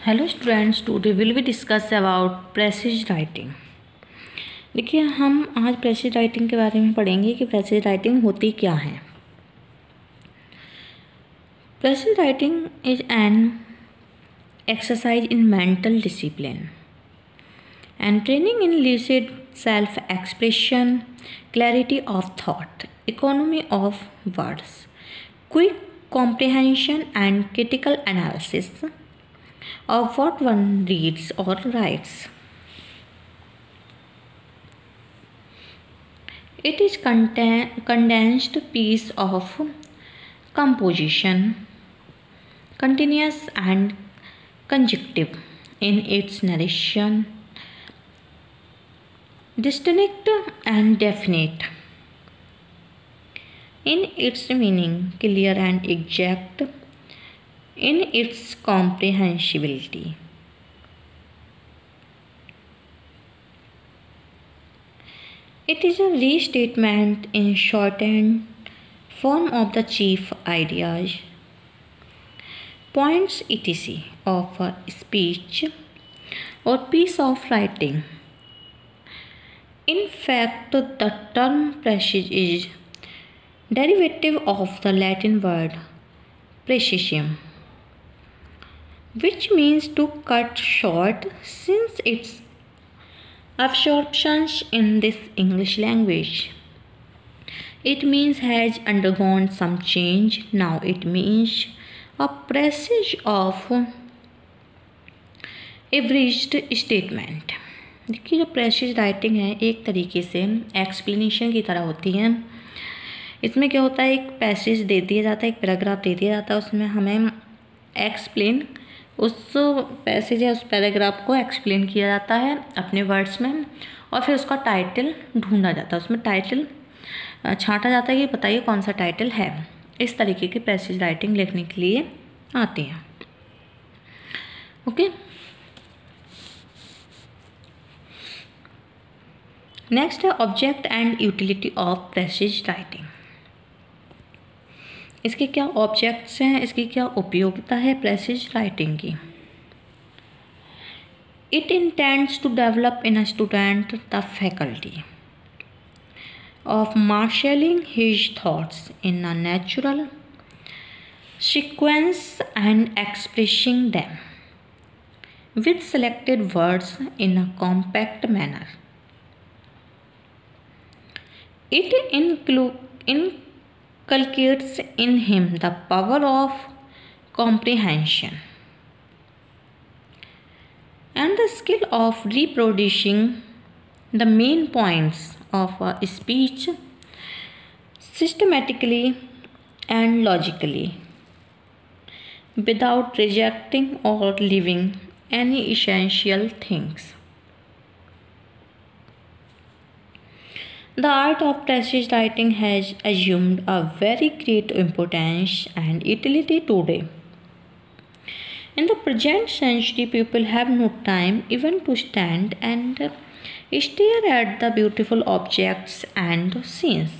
Hello students, today will be discuss about precis writing. देखिए, हम आज प्रेसिज राइटिंग के बारे में पढ़ेंगे कि प्रेसिज राइटिंग होती क्या है। Precis writing is an exercise in mental discipline and training in lucid self expression, clarity of thought, economy of words, quick comprehension and critical analysis of what one reads or writes. It is condensed piece of composition, continuous and conjunctive in its narration, distinct and definite in its meaning, clear and exact in its comprehensibility. It is a restatement in shortened form of the chief ideas, points etc. of a speech or piece of writing. In fact, the term presage is derivative of the Latin word praecium, which means to cut short, since its absorption in this English language. It means has undergone some change. Now it means a presage of averaged statement. देखिए, जो precious writing है एक तरीके से explanation की तरह होती है। इसमें क्या होता है, एक पैसेज दे दिया जाता है, एक पैराग्राफ दे दिया जाता है, उसमें हमें एक्सप्लेन उस पैसेज या उस पैराग्राफ को एक्सप्लेन किया जाता है अपने वर्ड्स में, और फिर उसका टाइटल ढूंढा जाता है, उसमें टाइटल छांटा जाता है कि बताइए कौन सा टाइटल है। इस तरीके की पैसेज राइटिंग लिखने के लिए आती है। ओके, नेक्स्ट है object and utility of passage writing. इसके क्या ऑब्जेक्ट्स हैं, इसकी क्या उपयोगिता है प्रेसिज राइटिंग की। It intends to develop in a student the faculty of marshalling his thoughts in a natural sequence and expressing them with selected words in a compact manner. It inculcates in him the power of comprehension and the skill of reproducing the main points of a speech systematically and logically without rejecting or leaving any essential things. The art of presage writing has assumed a very great importance and utility today. In the present century, people have no time even to stand and stare at the beautiful objects and scenes.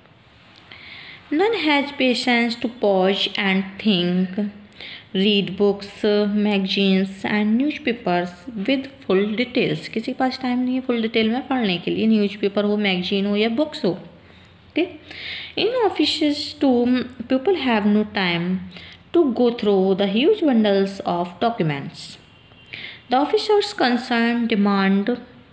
None has patience to pause and think, read books, magazines and newspapers with full details. किसी के पास time नहीं है full detail में पढ़ने के लिए, newspaper हो, magazine हो या बुक्स हो। Okay, in offices too people have no time to go through the huge bundles of documents. The officers concerned demand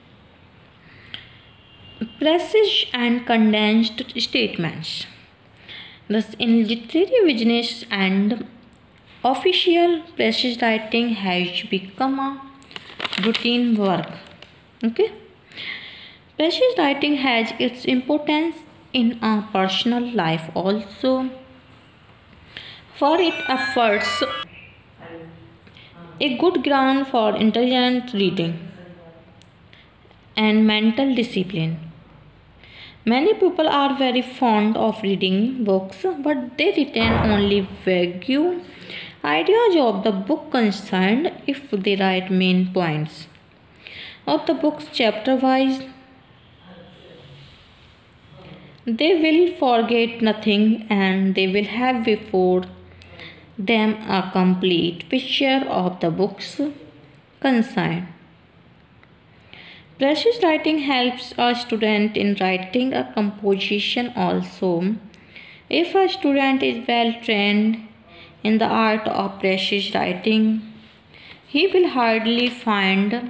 precise and condensed statements. Thus, in literary business and official presage writing has become a routine work. Okay, presage writing has its importance in a personal life also, for it affords a good ground for intelligent reading and mental discipline. Many people are very fond of reading books, but they retain only vague ideas of the book concerned. If they write main points of the book's chapter wise, they will forget nothing and they will have before them a complete picture of the books concerned. Precious writing helps a student in writing a composition also. If a student is well trained in the art of precious writing, he will hardly find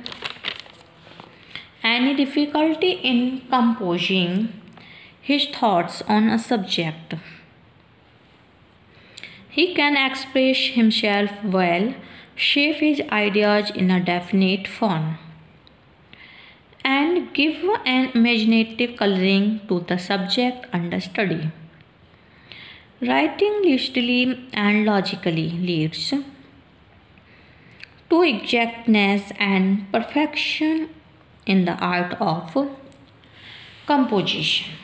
any difficulty in composing his thoughts on a subject. He can express himself well, shape his ideas in a definite form, and give an imaginative coloring to the subject under study. Writing lucidly and logically leads to exactness and perfection in the art of composition.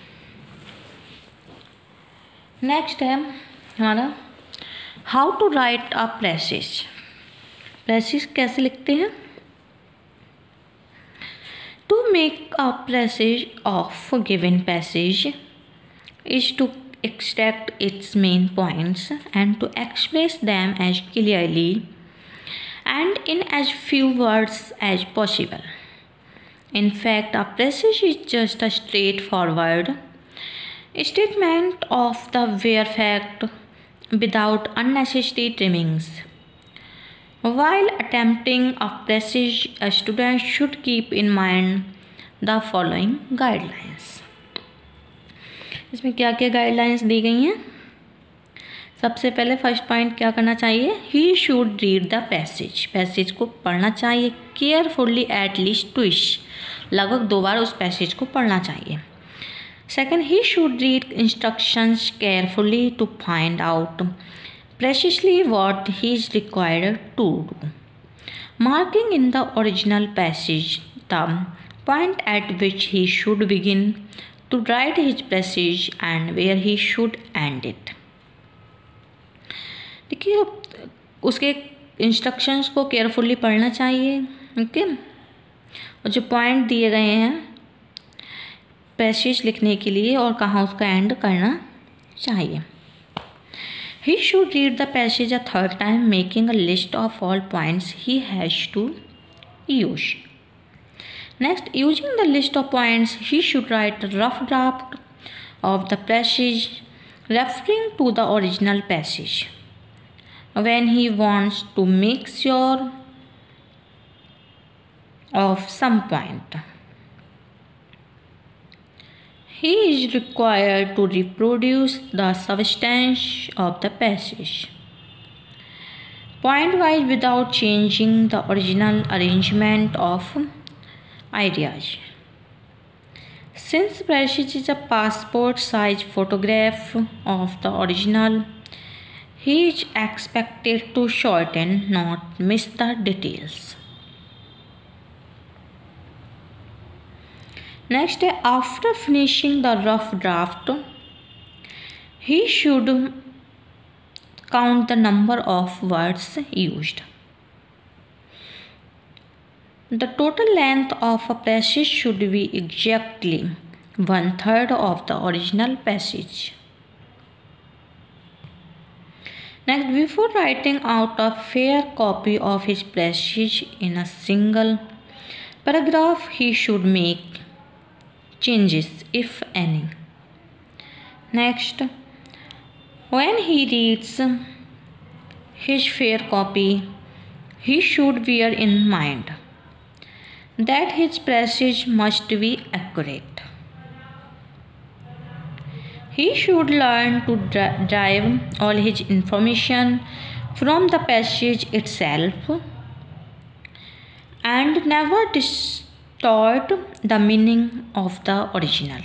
Next है हमारा how to write a passage. Passage कैसे लिखते हैं? To make a passage of given passage is to extract its main points and to express them as clearly and in as few words as possible. In fact, a passage is just a straightforward statement of the bare fact without unnecessary trimmings. While attempting a passage, a student should keep in mind the following guidelines. इसमें क्या क्या guidelines दी गई हैं? सबसे पहले first point क्या करना चाहिए? He should read the passage. Passage को पढ़ना चाहिए केयरफुली एट लीस्ट ट्विश. लगभग 2 बार उस पैसेज को पढ़ना चाहिए. Second, he should read instructions carefully to find out precisely what he is required to do. Marking in the original passage the point at which he should begin to write his passage and where he should end it. देखिए उसके instructions को carefully पढ़ना चाहिए. Okay, और जो point दिए गए हैं पैसेज लिखने के लिए और कहाँ उसका एंड करना चाहिए. He should read the passage a third time, making a list of all points he has to use. Next, using the list of points, he should write a rough draft of the passage referring to the original passage. When he wants to make sure of some point, he is required to reproduce the substance of the passage point-wise without changing the original arrangement of ideas. Since passage is a passport size photograph of the original, he is expected to shorten, not miss the details. Next, after finishing the rough draft, he should count the number of words used. The total length of a passage should be exactly 1/3 of the original passage. Next, before writing out a fair copy of his passage in a single paragraph, he should make changes, if any. Next, when he reads his fair copy, he should bear in mind that his passage must be accurate. He should learn to derive all his information from the passage itself and never distort the meaning of the original.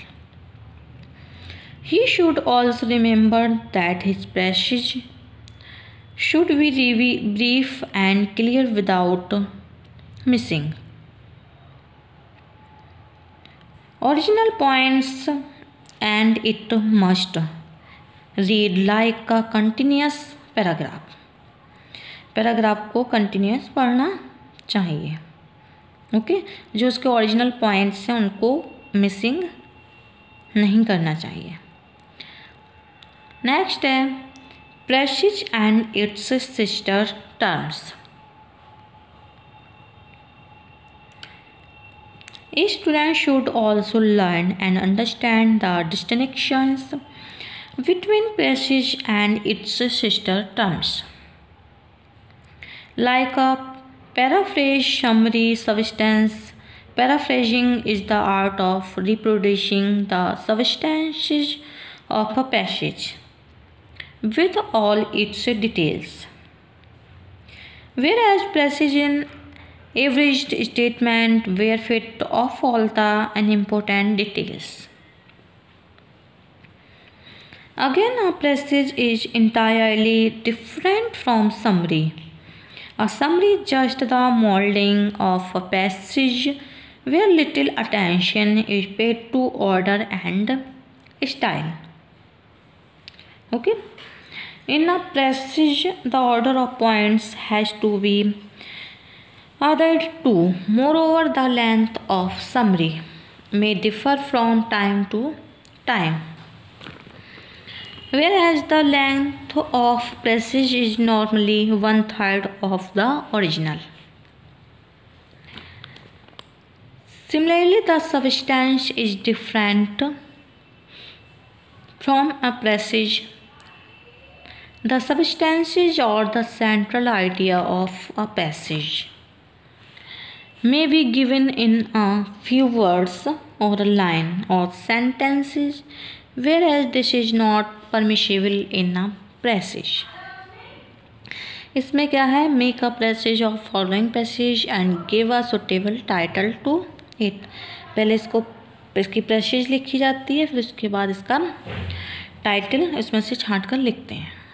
He should also remember that his passage should be brief and clear without missing original points, and it must read like a continuous paragraph. Paragraph को continuous पढ़ना चाहिए. Okay, जो उसके original points हैं उनको missing नहीं करना चाहिए. नेक्स्ट है passage and its sister terms. A student should also learn and understand the distinctions between passage and its sister terms, like a paraphrase, summary, substance. Paraphrasing is the art of reproducing the substances of a passage with all its details, whereas precision averaged statement were fit of all the unimportant details. Again, a passage is entirely different from summary. A summary is just the molding of a passage where little attention is paid to order and style. Okay. In a passage, the order of points has to be added to. Moreover, the length of summary may differ from time to time, whereas the length of passage is normally 1/3 of the original. Similarly, the substance is different from a passage. The substances or the central idea of a passage may be given in a few words or a line or sentences, whereas this is not permissible in a passage. इसमें क्या है, make a passage of following passage and give a suitable title to it. पहले इसकी passage लिखी जाती है, फिर उसके बाद इसका टाइटल इसमें से छांट कर लिखते हैं.